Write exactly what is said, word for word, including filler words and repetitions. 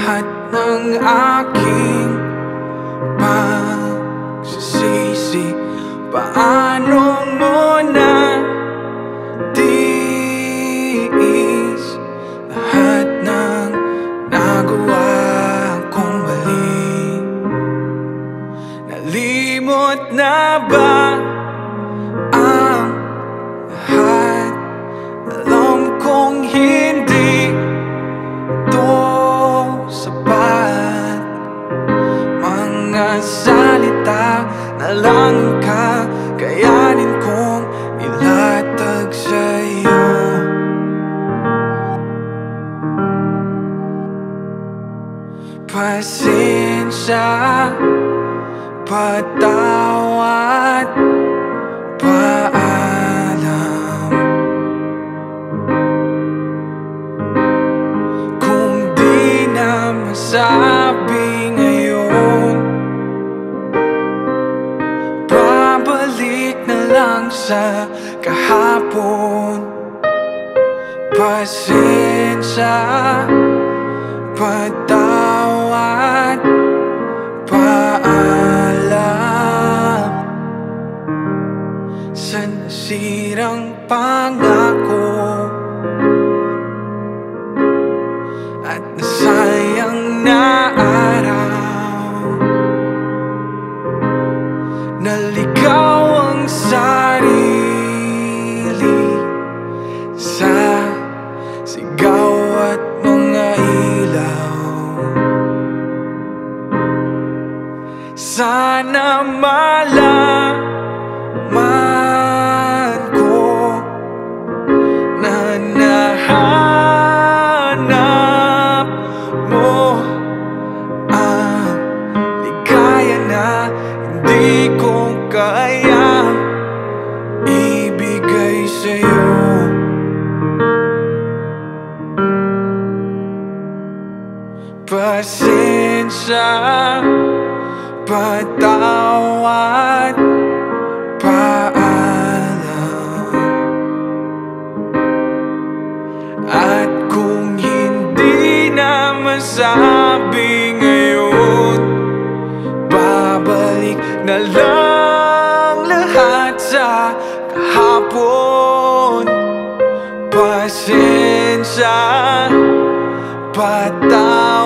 lahat ng aking pagsisisi. Paano mo na tiis lahat ng nagawa kong mali? Nalimot na ba ang lahat? Alam kong hindi to sapat. Mga salita na lang kakayanin kong ilatag sa'yo. Pasensya, patawad, paalam. Kung di na masabi ngayon, babalik na lang sa kahapon. Pasensya, patawad, paalam sa nasirang pangako at nasayang na araw. Naligaw ang sarili sa sigaw at mga ilaw. Sana malaman ko na nahanap mo ang ligaya na hindi ko kaya ibigay sa'yo. Pasensya, patawad, paalam. At kung hindi na masabi ngayon, babalik na lang lahat sa kahapon. Pasensya, patawad,